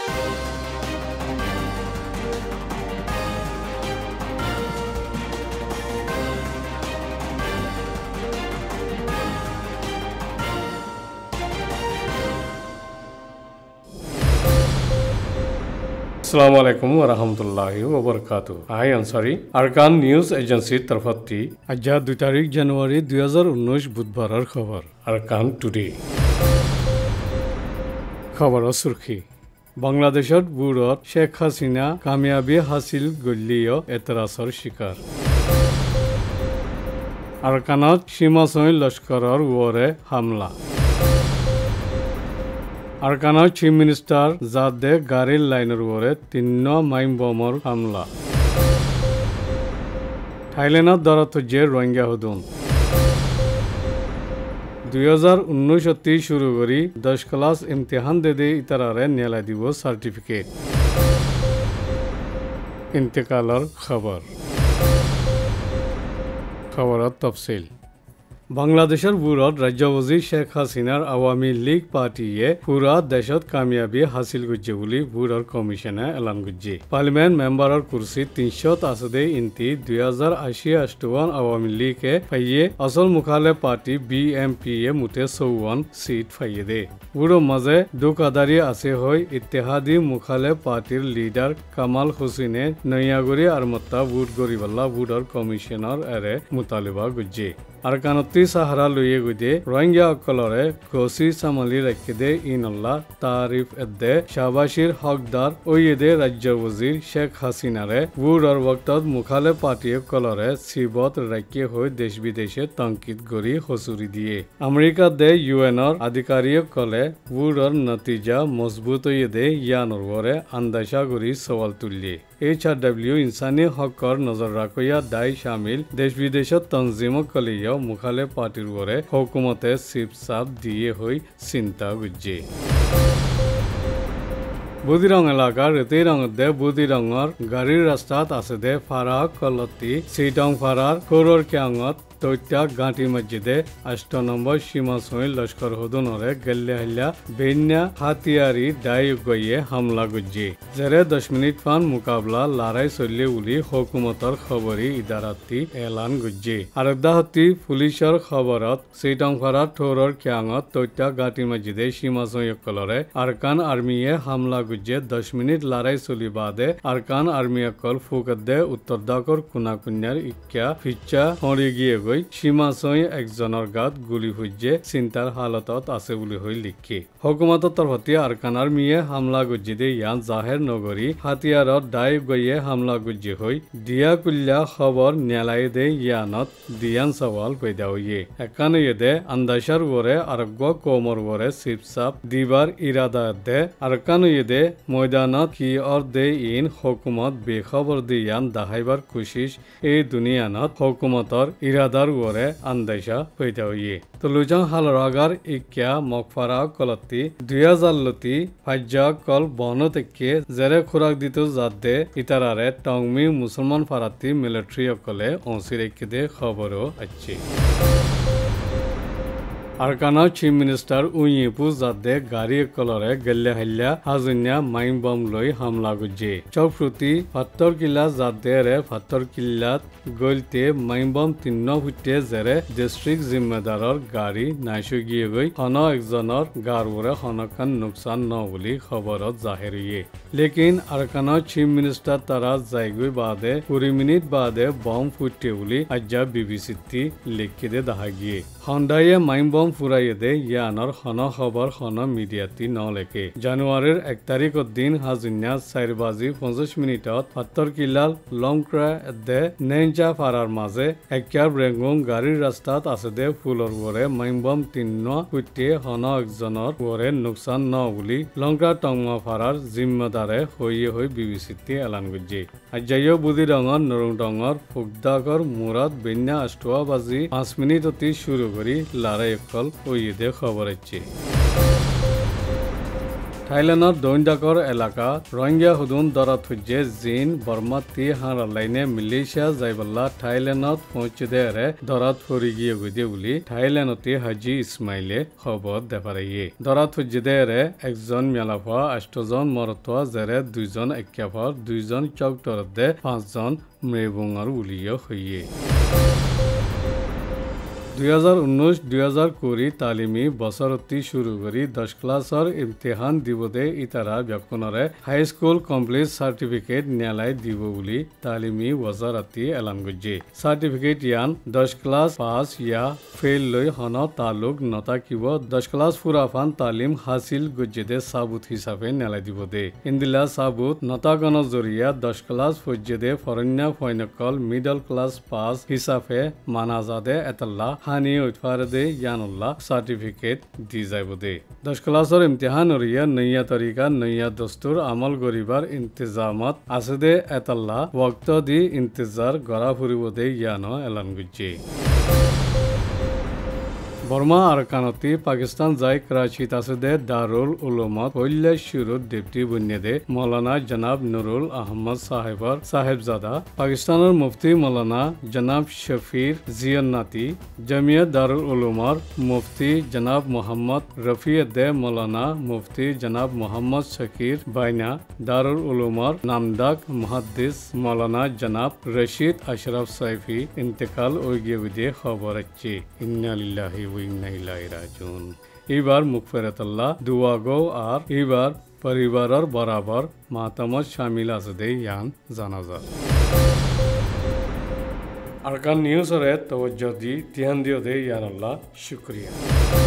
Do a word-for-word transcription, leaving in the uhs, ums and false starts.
Assalamu alaikum wa rahmatullahi wa barakatuh. I Ansari, Arkan News Agency Tarfati. Ajja দুই তারিখ জানুয়ারি দুই হাজার উনিশ বুধবারের খবর। Arkan Today. খবৰৰ সুৰখি। বাংলাদেশত বুৰত শেখ হাসিনা কামিয়াবি হাসিল গলিও এতৰাছৰ শিকাৰ। আৰকানত সীমাচৈ লস্কৰৰ ওৰে হামলা। আৰকানৰ চিফ মিনিষ্টাৰ জাদে গাড়ীৰ লাইনৰ ওৰে তিন্ন মাইম বমৰ হামলা। থাইলেণ্ডত দৰত যে রোহিঙ্গা হুদুন। দুই হাজার উনিশ অতি শুরু করি দশ ক্লাস ইমতিহান দে দে ইতারারে নেলা দিব সার্টিফিকেট। ইন্তেকালর খবর। খবরত তফসিল। বাংলাদেশের বুৰত ৰাজ্যবাসী শেখ হাসিনাৰ আৱামী লীগ পাৰ্টিয়ে পুৰা দেশত কামিয়াবি হাসিল কৰিছে বুলি বুৰৰ কমিশনে এলান কৰিছে। পাৰ্লিমেণ্ট মেম্বাৰৰ কুৰ্চী তিনশত আছে ইন্তি দুই হাজাৰ আশী আষ্টৱান আৱামী লীগে ফাইয়ে অচল মুখালে পাৰ্টি বি এম পি এ মুঠে চৌৱন সিট ফাইয়ে দে। বুৰৰ মাজে দুকাদাৰী আছে হৈ ইত্তেহাদি মুখালে পাৰ্টিৰ লিডাৰ কামাল হুছেইনে নৈয়াগুৰি আৰমত্তা ভোট কৰিবলা বুৰৰ কমিশনৰ এৰে মুতালিবা কৰিছে। আৰকানতি সাহাৰা লইয়ে গদে রোহিঙ্গা অকলরে গসি সামালি রাখে দে ইনল্লাহ তারিফ এদে শাবাশির হকদার ওয়েদে রাজ্য ওজির শেখ হাসিনারে বুড়র বক্তত মুখালে পার্টি কলরে সিবত রাখে হয়ে দেশ বিদেশে তঙ্কিত গড়ি হসুরি দিয়ে। আমেরিকা দে ইউএনর আধিকারিক কলে বুড়র নতিজা মজবুত হয়ে দে ইয়ানোর ওরে আন্দাজা গড়ি সওয়াল তুললিয়ে। এইচ আর ডব্লিউ ইনসানি হকৰ নজর রাখিয়া দায় শামিল দেশ বিদেশত তঞ্জিম কলিয়া মুখালে পার্টির ওরে হুকুমতে চিপ চাপ দিয়ে হই চিন্তা গুজে। বুদিরং এলাকার রেতি রঙ দে বুদিরঙর গাড়ির রাস্তাত আছে দে ফারা কলতি সিটং ফারার খোরর ক্যাঙত তৈত্যা গাঁটি মসজিদে আষ্ট নম্বর সীমা ছুঁই লস্কর হুদুনরে গেল্লে হল্লা বেন্যা হাতিয়ারি দায় গইয়ে হামলা গুজি। জেরে দশ মিনিট ফান মুকাবলা লড়াই চললে উলি হুকুমতর খবরি ইদারাতি এলান গুজি। আরেকদাহতি পুলিশর খবরত সিটং ফারার ঠোরর ক্যাঙত তৈত্যা গাঁটি মসজিদে সীমা ছুঁই কলরে আরকান আর্মিয়ে হামলা গুজে দশ মিনিট লড়াই চলি বাদে আরকান আর্মি অকল ফুকত দে উত্তর দাকর কুনা কুন্যার ইক্যা ফিচ্চা হরি গিয়ে গই সীমা ছুঁই একজনের গাত গুলি হুজে চিন্তার হালতত আছে বুলি হই লিখি। হুকুমতর তরফতি আরকান আর্মিয়ে হামলা গুজি দে ইয়ান জাহের নগরী হাতিয়ারত দায় গইয়ে হামলা গুজি হই দিয়া কুল্লা খবর নেলাই দে ইয়ানত দিয়ান সওয়াল পয়দা হইয়ে। একানে দে আন্দাসার ওরে আরগ্য কোমর ওরে সিপসাপ দিবার ইরাদা দে আরকানে দে ময়দানত কি অর দে ইন হুকুমত বেখবর দিয়ান দাহাইবার কোশিশ এই দুনিয়ানত হুকুমতর ইরাদার ওরে আন্দাজা পয়দা হইয়ে। তো লুজাং হালরাগার ইক্যা মকফারা কলতি দুই হাজার লতি ফাজ্জা কল বন থেকে জেরে খুরাক দিত যাতে ইতারারে টংমি মুসলমান ফারাতি মিলিটারি অকলে অংশী রেখে দে খবরও আছে। আরকানৰ চিফ মিনিষ্টাৰ উইপু জাদে গাড়ী কলৰে গেল্লে হাল্লা হাজুনিয়া মাইম বম লৈ হামলা গুজে। চৌপ্ৰতি ফাত্তৰ কিল্লা জাদেৰে ফাত্তৰ কিল্লাত গলতে মাইম বম তিন্ন ফুটে জেৰে ডিষ্ট্ৰিক্ট জিম্মেদাৰৰ গাড়ী নাইছো গিয়ে গৈ হন একজনৰ গাৰবোৰে হনকান নোকচান ন বুলি খবৰত জাহেৰ হয়ে। লেকিন আৰকানৰ চিফ মিনিষ্টাৰ তাৰা যাইগৈ বাদে কুড়ি মিনিট বাদে বম ফুটে বুলি আজ্জা বিবিচিতি লিখি দে দেখা গিয়ে। সন্ধায়ে মাইম বম ফুরাইয়ে দে ইয়ানোর খন খবর খন মিডিয়াতি নলেকে। জানুয়ারির এক তারিখর দিন হাজুনিয়া চার বাজি পঞ্চাশ মিনিটত ফাত্তর কিলাল লংক্রা দে নেঞ্জা ফারার মাঝে একার ব্রেঙ্গুং গাড়ির রাস্তাত আছে দে ফুলর ওরে মাইমবম তিন্ন ফুটে হন একজনের ওরে নোকসান ন বুলি লংক্রা টংমা ফারার জিম্মেদারে হইয়ে হই বিবিচিতি এলান করছে। আজ্জাইও বুদি রঙর নরং রঙর ফুকদাকর মুরাদ বেন্যা আষ্টুয়া বাজি পাঁচ মিনিট অতি শুরু করি লড়াই কল ওইদে খবর আছে। থাইল্যান্ডৰ দৈন্দাকৰ এলেকা রোহিঙ্গা হুদুন দরাত হুজ্জে জিন বর্মা তি হাঁড় লাইনে মিলিশিয়া যাইবল্লা থাইল্যান্ডত পৌঁছে রে দরাত ফরি গিয়ে গুদে বলি থাইল্যান্ডতে হাজি ইসমাইলে খবর দেখারাইয়ে দরাত হুজ্জে রে একজন মেলাফা আষ্টজন মরতোয়া জেরে দুইজন এক্যাফর দুইজন চৌকটরত দে পাঁচজন মৃবুঙর উলিয় হইয়ে দুই হাজার উনিশ দুই হাজার কুড়ি তালিমি বছরতি শুরু করি দশ ক্লাসর ইমতিহান দিবদে ইতারা ব্যক্তনরে হাই স্কুল কমপ্লিট সার্টিফিকেট নেলাই দিব বলি তালিমি ওয়াজারাতি এলান গজ্জে সার্টিফিকেট ইয়ান দশ ক্লাস পাস ইয়া ফেল লই হন তালুক নতাকিব দশ ক্লাস ফুরাফান তালিম হাসিল গজ্জেদে সাবুত হিসাবে নেলাই দিবদে ইন্দিলা সাবুত নতাগণ জরিয়া দশ ক্লাস ফজ্জেদে ফরন্যা ফৈনকল মিডল ক্লাস পাস হিসাবে মানাজাদে এতাল্লা হানি উৎফারদে ইয়ানুল্লাহ সার্টিফিকেট দি যাইবদে দশ ক্লাসর ইমতিহান ওরিয়া নইয়া তরিকা নইয়া দস্তুর আমল গরিবার ইন্তজামত আছে দে এতাল্লাহ ওয়াক্ত দি ইন্তজার গড়া ফুরিবদে ইয়ানো এলান গুজ্জে বর্মা আরকানতি পাকিস্তান যাই कराची তাসদে দারুল উলুমত পল্লে শুরুত ডেপুটি বুনিয়াদে মৌলানা জনাব নুরুল আহমদ সাহেবর সাহেবজাদা পাকিস্তানের মুফতি মৌলানা জনাব শফির জিয়ান্নাতি জামিয়া দারুল উলুমর মুফতি জনাব মোহাম্মদ রফিউদ্দে মৌলানা মুফতি জনাব মোহাম্মদ শকির বাইনা দারুল উলুমর নামদাক মুহাদ্দিস মৌলানা জনাব রশিদ আশরাফ সাইফি ইন্তেকাল হয়ে গিয়ে খবর আছে ইন্না লিল্লাহি এইবার মুগফিরাতাল্লাহ দুয়া গো আর এইবার পরিবারের বরাবর মাতামত শামিল আছে দে ইয়ান জানাজা আরকান নিউজরে তওজ্জো দি ধ্যান দিও দে ইয়ান আল্লাহ শুকরিয়া।